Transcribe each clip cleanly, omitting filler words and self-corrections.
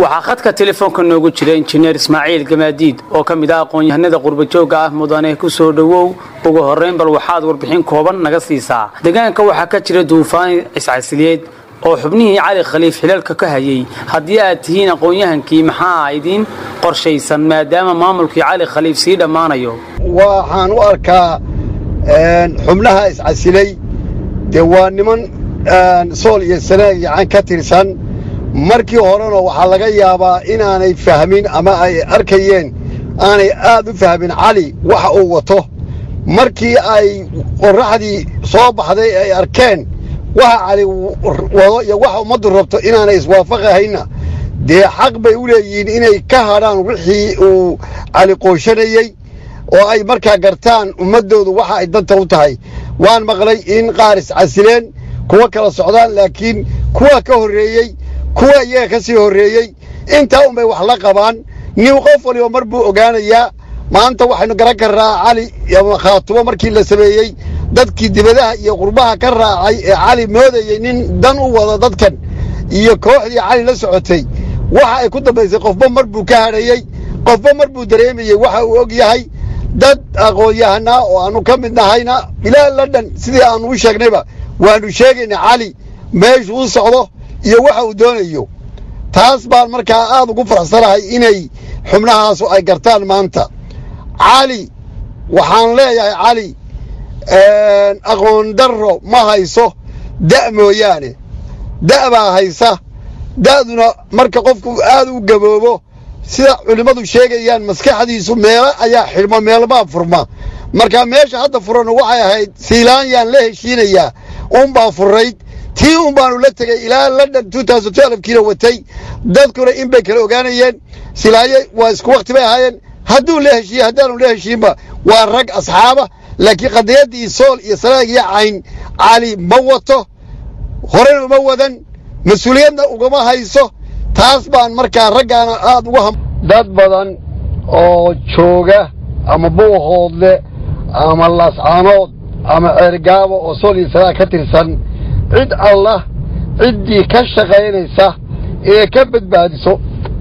waxaa khadka telefoonka noogu jira injineer Ismaaciil Gamaadiid oo ka mid ah aqoon-yahanada qurbajooga ah mudane ku soo dhawow ugu horeyn bal waxaad warbixin kooban naga siisaa deegaanka waxaa ka jira duufaan iscasiliyeed oo xubnihii Cali Khaliif xilalka ka hayay haddii aad tihiin aqoon-yahankii maxaa idin qorshaysan maadaama maamulkii Cali Khaliif sii dhamaanayo waxaan u arkaa xubnaha iscasilay waa niman sool iyo sanaag yacan ka tirsan markii horena waxaa laga yaabaa inaanay fahmin ama ay arkayeen aanay aad u fahmin Cali waxa uu wato markii ay qoraxdii soo baxday ay arkeen waxa Cali wado iyo waxa umadu rabto inaanay iswaafaqayna xaq bay u leeyihiin inay ka hadhaan wixii uu Cali qooshanayay oo ay markaa gartaan ummadoodu waxa ay danta u tahay waan maqlay in qaar iscasileen kuwa kala socdaan laakiin kuwa ka horeeyay kuwa iyaga ka sii horeeyay inta bay wax la qabaan nin qof waliba mar buu ogaanayaa maanta waxaynu garan karnaa Cali iyo khaatumo markii la sameeyay dadkii dibadaha iyo qurbaha ka raacay ee Cali moodayay nin dan u wada dadkan iyo kooxdii Cali la socotay waxa ay ku dambeysay qofba mar buu ka hadhayay qofba mar buu dareemayay waxa uu og yahay dad aqoon-yahana oo aanu ka mid nahayna ilaa London sidii aanu u sheegnayba waanu sheegaynaa Cali meesha uu socdo iyo waxa uu doonayo taas baan markaa aad ugu faraxsanahay inay xubnahaas ay gartaan maanta Cali waxaan leeyahay Cali aqoon darro ma hayso mooyaane baa haysa daaduna marka qofku aad u gaboobo sida culimadu sheegayaan maskaxdiisu meel ayaa xirmo meel baa furma marka meesha hadda furan waxay ahayd Siilaanyaan la heshiinayaa baa furayd tii baanu la tagay ilaa London 2012 kiilo watay dadkuna in bay kala ogaanayeen Siilaaye waa isku waqti bay ahaayeen hadduu la heshiiyay haddaanu la heshiinba waa rag asxaaba laakiin qadiyadii sool iyo sanaag iyo cayn Cali ma wato horena ma wadan mas'uuliyadna ugama hayso taas baan markaa raggaana aad ugu dad badan oo jooga ama Buuhoodle ama Lascaanood ama Cergaabo oo sool iyo sanaag ka tirsan cid Allah ciddii ka shaqaynaysa ee ka badbaadiso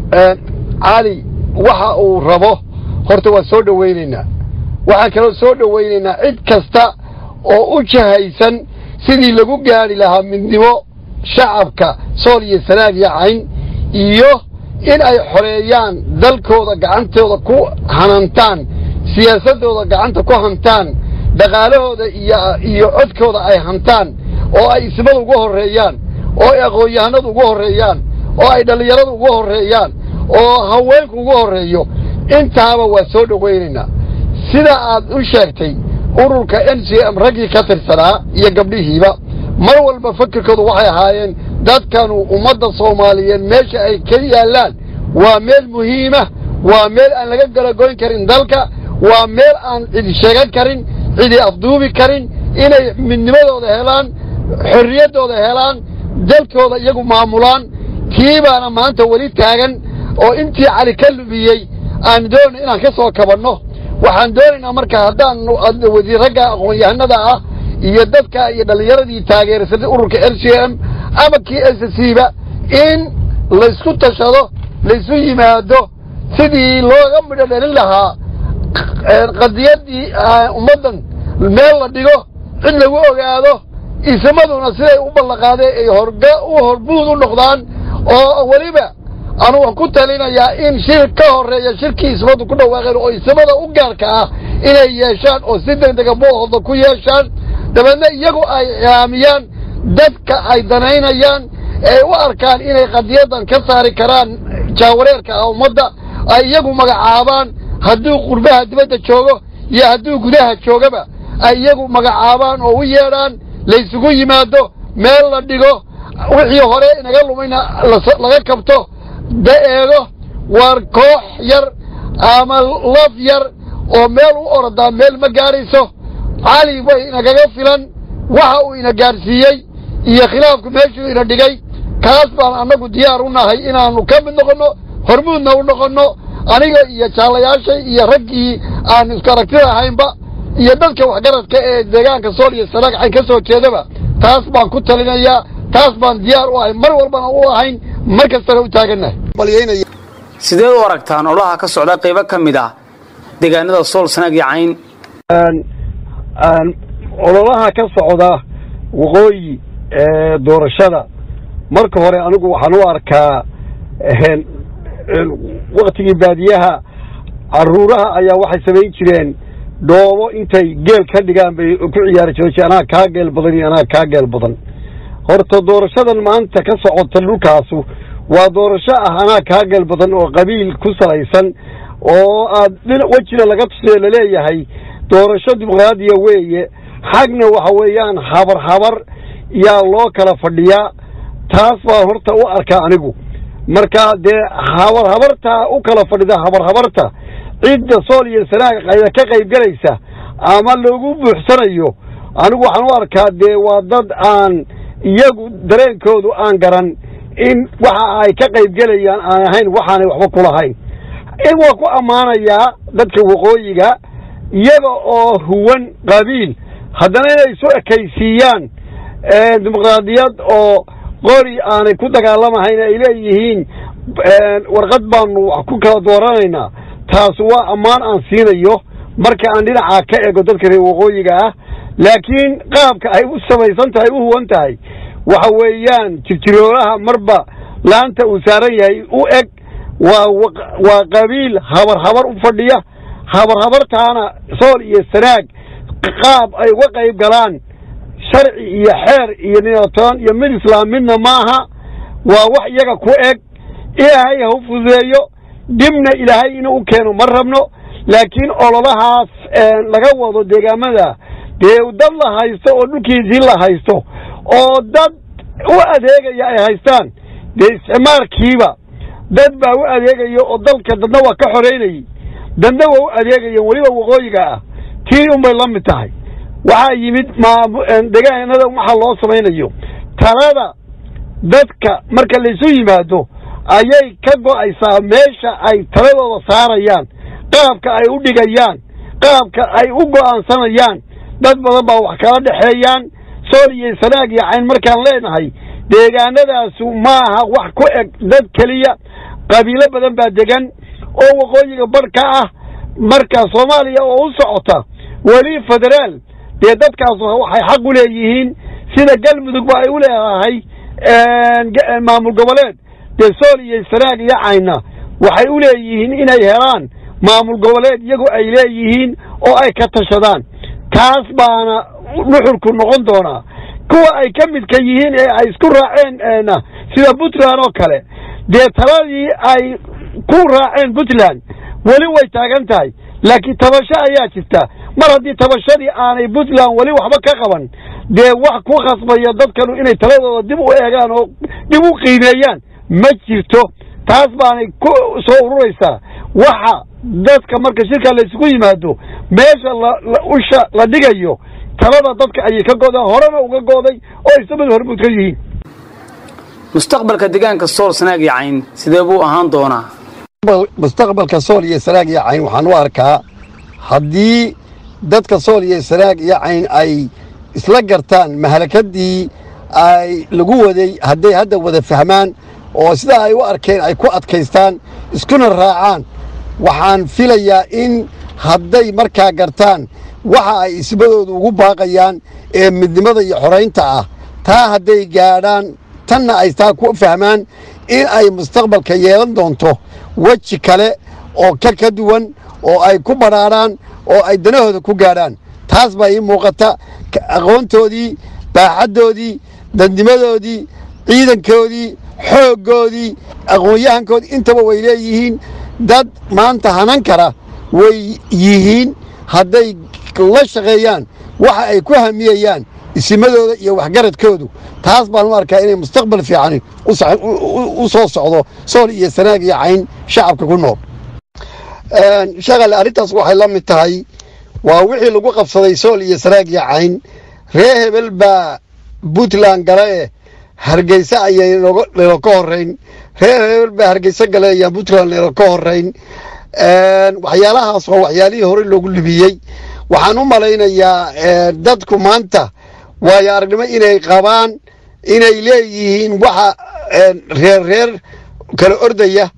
Cali waxa uu rabo horta waa soo dhaweynaynaa waxaan kaloo soo dhaweynaynaa cid kasta oo u jahaysan sidii lagu gaari lahaa midnimo shacabka sool iyo sanaag iyo cayn iyo in ay xoreeyaan dalkooda gacantooda ku hanantaan siyaasadooda gacanta ku hantaan dhaqaalahooda iyo codkooda ay hantaan oo ay ismada ugu horeeyaan oo ay aqoon-yahanadu ugu horeeyaan oo ay dhalinyaradu ugu horeeyaan oo haweenku ugu horeeyo intaaba waa soo dhaweynaynaa sida aad u sheegtay ururka NCM ragii ka tirsanaa iyo gabdhihiiba mar walba fikirkoodu waxay ahaayeen dadkanu ummadda Soomaaliyeed meesha ay ka yaalaan waa meel muhiima waa meel aan laga gala goyn karin dalka waa meel aan cid sheegan karin cid afduubi karin inay midnimadooda helaan xorriyadooda helaan dalkooda iyagu maamulaan kiibaana maanta wali taagan oo intii Cali ka lubiyay aan doonay inaan ka soo kabanno waxaan doonaynaa marka haddaan wasiirada aqoon-yahanada ah iyo dadka iyo dhalinyaradii taageersan ururka LCM ama kii SSCba in la isku tashado la isu yimaado sidii looga midhalin lahaa qadiyadii ummadan meel la dhigo cid lagu ogaado ismaduna siday u balaqaadeen ay horbuud u noqdaan oo waliba anu ku talinayaa in shir ka horeeya shirkii ismadu ku dhawaaqeen oo ismada u gaarka ah inay yeeshaan oo si degdeg ah Buuhoodle ku yeeshaan dabadna iyagu ay yaamiyaan dadka ay danaynayaan ee u arkaan inay qadiyadan ka saari karaan jaawareerka ummadda ay iyagu magacaabaan hadduu qurbaha dibadda joogo iyo hadduu gudaha joogaba ay iyagu magacaabaan oo u yeedhaan la isugu yimaado meel la dhigo wixii hore inaga lumayna laga kabto eego war koox yar ama laf yar oo meel u ordaa meel ma gaarayso Cali way inagaga filan waxa uu ina gaarsiiyay iyo khilaafku meeshuu ina dhigay kaas baan anagu diyaar u nahay inaanu ka mid noqono hormuudna u noqono aniga iyo jaalayaasha iyo raggii aan isku aragtida ahaynba iyo dadka waxgaradka ee deegaanka sool iyo sanaag ay ka soo jeedaba taas baan ku talinayaa taas baan diyaar u ahay mar walbana u ahayn markastana u taaganahay balyeynaya sidee u aragtaan olaha ka socda qaybo ka mid ah deegaanada Sool Sanaag iyo Cayn ololaha ka socda waqooyi doorashada marka hore anigu waxaan u arkaa waqtigii baadiyaha caruuraha ayaa waxay samayn jireen dhoobo intay geel ka dhigaan bay ku ciyaari jireen anaa kaa geel badan iyo anaa kaa geel badan horta doorashadan maanta ka socota dhulkaasu waa doorasho ah anaa kaa geel badan oo qabiil ku salaysan oo aad wejina laga tusay la leeyahay doorasho dimuqraadiya weeye xagna waxa weeyaan habar yaa loo kala fadhiyaa taas baa horta u arkaa anigu marka dee habarta u kala fadhida habarta cidda Sool iyo Sanaag ka qayb galaysa ama loogu buuxsanayo anigu waxaan u arkaa dee waa dad aan iyagu dareenkoodu aan garan in waxa ay ka qayb galayaan aan ahayn waxaanay waxba ku lahayn in waa ku ammaanayaa dadka waqooyiga iyaga oo huwan qabiil haddana inay soo ekaysiiyaan dimuqraadiyad oo qori aanay ku dagaalamahayn ay leeyihiin warqad baanu wax ku kala dooranaynaa taas waa ammaan aan siinayo marka aan dhinaca ka eego dadka reer waqooyiga ah laakiin qaabka ay u samaysan tahay u huwan tahay waxa weeyaan jirjiroolaha marba laanta uu saaran yahay u eg waa qabiil habar u fadhiya habartaana Sool iyo Sanaag qaab ay uga qayb galaan sharci iyo xeer iyo nidaam iyo mid islaamidna maaha waa wax iyaga ku eg ilaahay ha u fududeeyo dibna ilaahay inuu u keeno ma rabno laakiin ololahaas laga wado deegaamada dee dad la haysto oo dhulkiisii la haysto oo dad u adeegaya ay haystaan dee isticmaalkiiba dad baa u adeegaya oo dalka dadna waa ka xoreynayay dadna waa u adeegaya weliba waqooyiga ah tii unbay la mid tahay waxaa yimid deegaanada waxa loo samaynayo talada dadka marka laysu yimaado ayay ka go'aysaa meesha ay taladooda saarayaan qaabka ay u dhigayaan qaabka ay u go'aansanayaan dad badan baa wax kala dhaxeeyaan Sool iyo Sanaag iyo Cayn markaan leenahay deegaanadaasu maaha wax ku eg dad kaliya qabiilo badan baa degan oo waqooyiga barka ah marka Soomaaliya oo u socota wali federaal dee dadkaas waxay xaq u leeyihiin sida galmudug ay u leedahay maamul goboleed dee Sool iyo Sanaag iyo Cayn waxay u leeyihiin inay helaan maamul goboleed iyagu ay leeyihiin oo ay ka tashadaan taas baana nuxurku noqon doonaa kuwa ay ka midka yihiin ee ay isku raaceen sida Puntland oo kale dee taladii ay ku raaceen Puntland wali way taagan tahay laakiin tabasho ayaa jirta mar haddii tabashadii aanay Puntland wali waxba ka qaban dee wax ku khasbaya dadkanu inay taladooda dib u eegaan oo dib u qiimeeyaan ma jirto taas baanay ku soo ururaysaa waxa dadka marka shirka la isugu yimaado meesha la dhigayo talada dadka ay ka go'day horena uga go'day oo isbad hormuud ka yihiin mustaqbalka deegaanka Sool Sanaag iyo Cayn sidee buu ahaan doonaa mustaqbalka Sool iyo Sanaag iyo Cayn waxaan u arkaa haddii dadka Sool iyo Sanaag iyo Cayn ay isla gartaan mahalakadii ay lagu waday hadday hadda wada fahmaan oo sida ay u arkeen ay ku adkaystaan iskuna raacaan waxaan filayaa in hadday markaa gartaan waxa ay isbadoodu ugu baaqayaan ee midnimada iyo xoreynta ah taa hadday gaadhaan tanna ay taa ku fahmaan in ay mustaqbalka yeelan doonto weji kale oo ka duwan oo ay ku baraaraan oo ay danahooda ku gaadhaan taas baa ii muuqata aqoontoodii baaxaddoodii dadnimadoodii ciidankoodii xooggoodii aqoon-yahankoodii intaba way leeyihiin dad maanta hanan kara way yihiin hadday la shaqeeyaan waxa ay ku hamiyayaan isimadooda iyo waxgaradkoodu taas baan u arkaa inay mustaqbal fiican u soo socdo Sool iyo Sanaag iyo Cayn shacabka ku nool shaqal arintaas waxay la mid tahay waa wixii lagu qabsaday Sool iyo Sanaag iyo Cayn ree hebel baa Puntland galay Hargeysa ayay loo ka horeyn ree hebel baa Hargeysa galay ya Puntland loo ka horeyn waxyaalahaas waa waxyaalihii hore loogu libiyay waxaan u malaynayaa dadku maanta waayo aragnimo inay qabaan inay leeyihiin waxa reer kala ordaya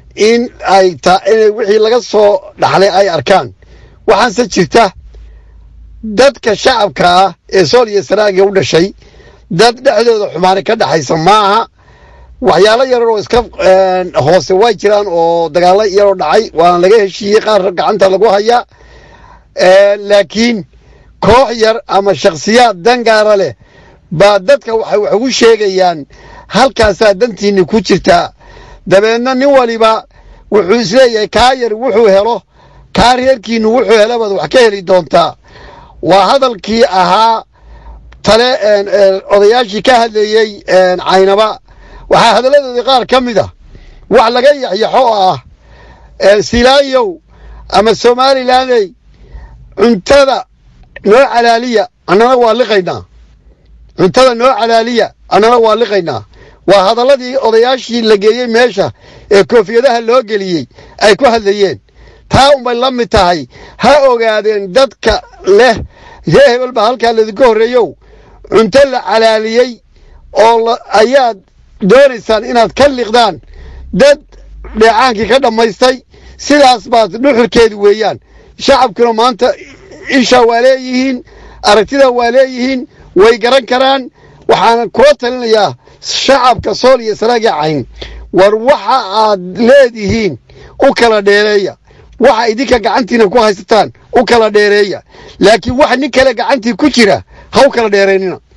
in wixii laga soo dhaxlay ay arkaan waxaanse jirta dadka shacabka ah ee sool iyo sanaaga u dhashay dad dhexdooda xumaani ka dhaxaysa maaha waxyaalo yarar oo iska hoose way jiraan oo dagaalo yaroo dhacay waana laga heshiiyey qaar gacanta lagu hayaa laakiin koox yar ama shakhsiyaad dangaara leh baa dadka waxay wax ugu sheegayaan halkaasaa dantiinni ku jirtaa dabeedna nin waliba wuxuu isleeyahay kaa yar wuxuu helo kaa reerkiinnu wuxuu helo baad wax ka heli doontaa waa hadalkii ahaa tale odayaashii ka hadlayey caynaba waxaa hadalladoodii qaar ka mid ah wax laga yaxyaxo oo ah silaayow ama somalilandey cuntada noo calaaliya annana waa liqaynaa cuntada noo calaaliya annana waa liqaynaa waa hadalladii odayaashii la geeyey meesha ee koofiyadaha loo geliyey ay ku hadlayeen taa unbay la mid tahay ha ogaadeen dadka leh ree hebel baa halkaa ladinka horreeyow cunto la calaaliyey oo ayaad doonaysaan inaad ka liqdaan dad dheecaankii ka dhammaystay sidaas baad dhuxurkeedu weeyaan shacabkuna maanta isha waa leeyihiin aragtida waa leeyihiin way garan karaan waxaana kula talinayaa shacabka sool iyo sanaaga cayn war waxa aad leedihiin u kala dheereeya waxa idinka gacantiina ku haysataan u kala dheereeya laakiin wax nin kale gacantii ku jira ha u kala dheeraynina